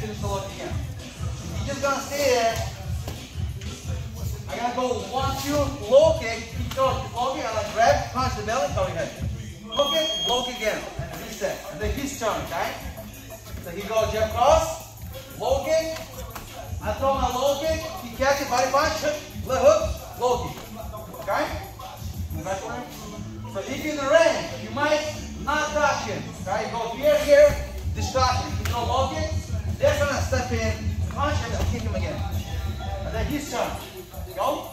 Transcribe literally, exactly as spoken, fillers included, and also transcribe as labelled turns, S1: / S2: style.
S1: finish the look again. You're just gonna stay there. I gotta go one, two, low kick, keep going, keep low kick, and I grab, punch the belly, cover your head. Low kick, low kick again, and reset. And then his turn, okay? So he goes jab cross, low kick, I throw my low kick, he catch it, body punch, left hook, low kick. Okay? So if you're in the ring, you might not touch him. Okay? You go here, here, distract him. You throw low kick, they're gonna step in, punch him, and kick him again. And then his turn. Go.